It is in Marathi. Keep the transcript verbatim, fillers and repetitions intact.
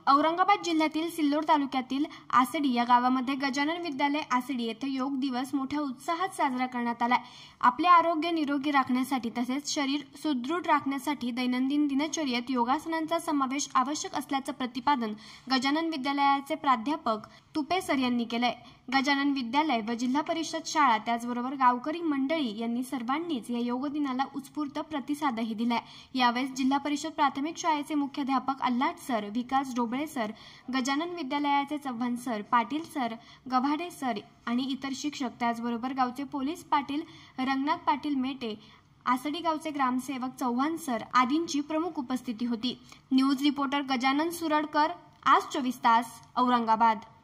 औरंगाबाद जिल्ह्यातील सिल्लोड तालुक्यातील आसडी या गावामध्ये गजानन विद्यालय आसडी येथे योग दिवस मोठ्या उत्साहात साजरा करण्यात आला। आपले आरोग्य निरोगी राखण्यासाठी तसेच शरीर सुदृढ राखण्यासाठी दैनंदिन दिनचर्येत योगासनांचा समावेश आवश्यक असल्याचे प्रतिपादन गजानन विद्यालयाचे प्राध्यापक तुपे सर यांनी केले। गजानन विद्यालय व जिल्हा परिषद शाळा त्याचबरोबर गावकरी मंडळी यांनी सर्वांनीच या योग दिनाला उत्स्फूर्त प्रतिसादही दिलाय। यावेळेस जिल्हा परिषद प्राथमिक शाळेचे मुख्याध्यापक अल्लाट सर, विकास डोबळे सर, गजानन विद्यालयाचे Chavan sir, Patil sir, Gavhade sir आणि इतर शिक्षक त्याचबरोबर गावचे पोलीस पाटील रंगनाथ पाटील मेटे, आसडी गावचे ग्रामसेवक चव्हाण सर आदींची प्रमुख उपस्थिती होती। न्यूज रिपोर्टर गजानन सुरडकर, आज चोवीस तास, औरंगाबाद।